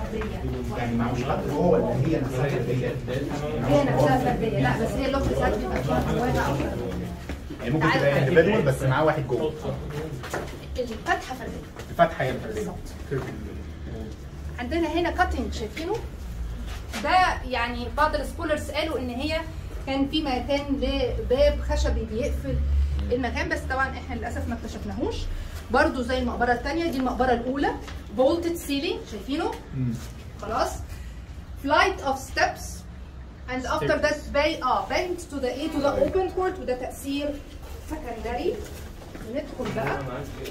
فرديه. يعني مش خط جوه ولا هي نفسها فرديه؟ هي نفسها فرديه، لا بس هي اللوك ساعات بيبقى فيها جواها اكتر. يعني ممكن تبقى انديفيدوال بس معاه واحد جوه. الفتحه فرديه. الفتحه هي الفرديه. عندنا هنا كاتنج شايفينه؟ ده يعني بعض السكولرز قالوا ان هي كان في مكان لباب خشبي بيقفل المكان، بس طبعا احنا للاسف ما اكتشفناهوش. برضو زي المقبره الثانيه، دي المقبره الاولى، vaulted ceiling شايفينه؟ خلاص. flight of steps and after that bent to the open court، وده تأثير سكندري. ندخل بقى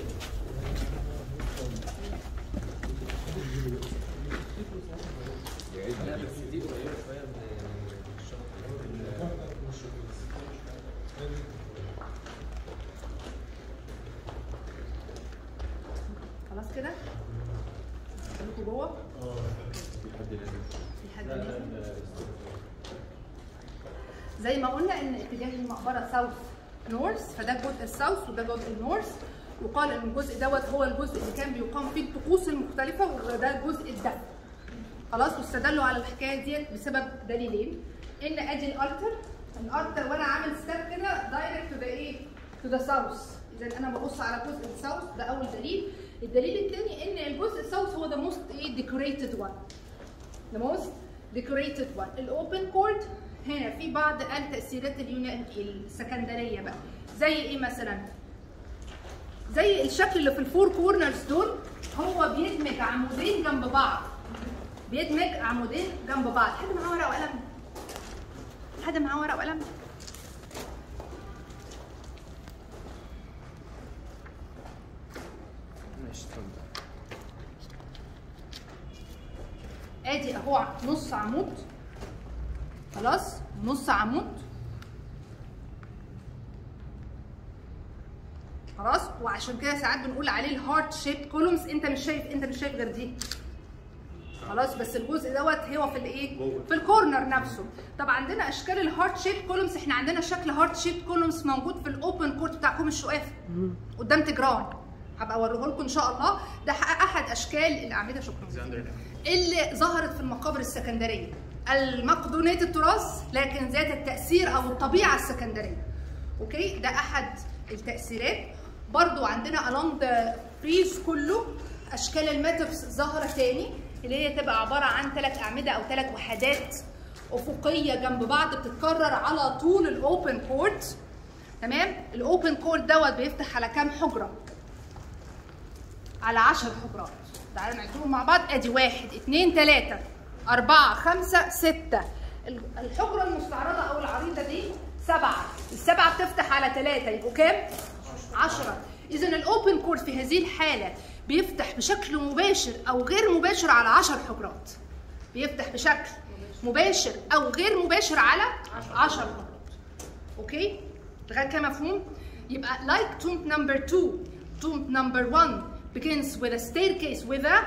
خلاص كده. خليكوا جوه. في حد نازل. زي ما قلنا ان اتجاه المقبره ساوث نورث، فده الجزء الساوث وده جزء النورث، وقال ان الجزء دوت هو الجزء اللي كان بيقام فيه الطقوس المختلفه، وده الجزء الدفن. خلاص. واستدلوا على الحكايه ديت بسبب دليلين، ان ادي الالتر وانا عامل ستيب كده دايركت تو ذا ايه؟ تو ذا ساوث. اذا انا ببص على جزء الساوث، ده اول دليل. الدليل الثاني ان الجزء الساوث هو ذا موست ديكوريتد وان. ذا موست ديكوريتد وان. الاوبن كورت هنا في بعض التأثيرات السكندريه بقى، زي ايه مثلا؟ زي الشكل اللي في الفور كورنرز دول، هو بيدمج عمودين جنب بعض. بيدمج عمودين جنب بعض. حد معاه ورقه وقلم؟ حد معاه ورقه وقلم؟ ادي اهو نص عمود. خلاص. نص عمود. خلاص. وعشان كده ساعات بنقول عليه الهارت شيب كولومز. انت مش شايف غير دي. خلاص. بس الجزء دوت هو في الايه؟ في الكورنر نفسه. طب عندنا اشكال الهارت شيب كولومز. احنا عندنا شكل هارت شيب كولومز موجود في الاوبن كورت بتاعكم الشقافه قدام تجران. هبقى اوريه لكم ان شاء الله. ده احد اشكال الاعمده. شكرا. اللي ظهرت في المقابر السكندريه المقدونيه التراث، لكن ذات التاثير او الطبيعه السكندريه. اوكي. ده احد التاثيرات. برضو عندنا along the frieze كله اشكال الميتفز ظاهره تاني، اللي هي تبقى عباره عن 3 اعمده او 3 وحدات افقيه جنب بعض بتتكرر على طول الاوبن كورت. تمام. الاوبن كورت دوت بيفتح على كام حجره؟ على 10 حجرات. تعالوا نعدهم مع بعض. ادي 1 2 3 4 5 6. الحجره المستعرضه او العريضه دي 7. ال7 بتفتح على 3 يبقوا كام؟ 10. اذا الاوبن كورت في هذه الحاله بيفتح بشكل مباشر او غير مباشر على 10 حجرات. بيفتح بشكل مباشر او غير مباشر على 10 حجرات. اوكي؟ لغايه كده مفهوم؟ يبقى like tomb number 2 tomb number 1 begins with a staircase with a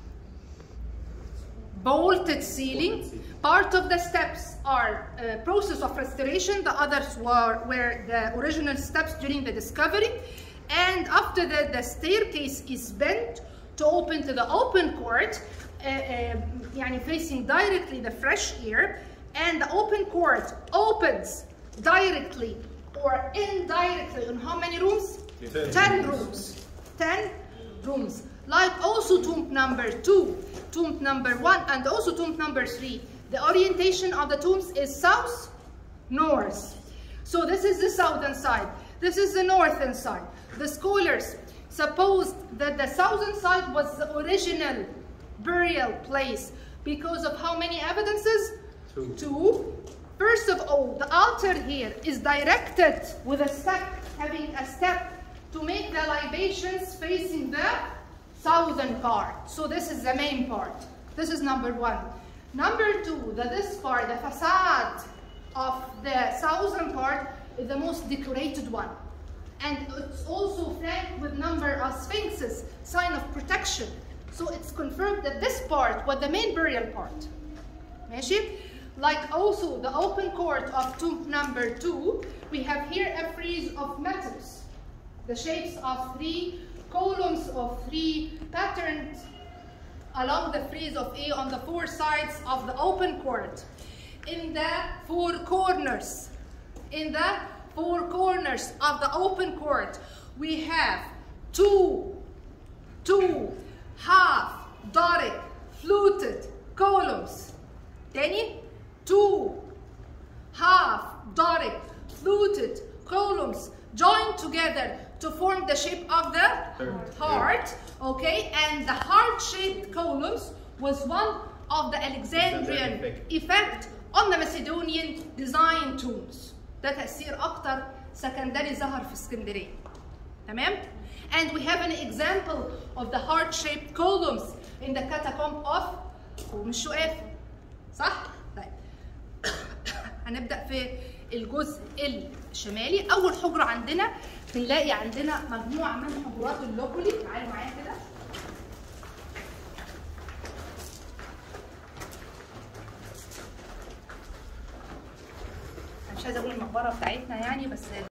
vaulted ceiling. Part of the steps are a process of restoration. The others were the original steps during the discovery. And after that, the staircase is bent to open to the open court, facing directly the fresh air. And the open court opens directly or indirectly on how many rooms? 10 rooms. 10 rooms. Like also tomb number 2, tomb number 1, and also tomb number 3. The orientation of the tombs is south-north. So this is the southern side. This is the northern side. The scholars supposed that the southern side was the original burial place because of how many evidences? 2. First of all, the altar here is directed with a step, having a step to make the libations facing the southern part. So this is the main part. This is number 1. Number 2, this part, the facade of the southern part is the most decorated one. And it's also flanked with number of sphinxes, sign of protection. So it's confirmed that this part was the main burial part. ماشي? Like also the open court of tomb number 2, we have here a frieze of metals. The shapes of 3 columns of 3 patterned along the frieze of A on the four sides of the open court. In the four corners of the open court, we have two half Doric fluted columns. تاني, 2 half Doric fluted columns joined together to form the shape of the heart. Okay, and the heart-shaped columns was one of the Alexandrian effect on the Macedonian design tombs. ده تأثير أكتر سكندري ظهر في اسكندرية. تمام؟ And we have an example of the heart-shaped columns in the catacomb of قوم الشقاف. صح؟ طيب. هنبدأ في الجزء الشمالي. أول حجرة عندنا بنلاقي عندنا مجموعة من حجرات اللوكولي. تعالوا معايا كده. أنا مش عايزة أقول المقبرة بتاعتنا يعني بس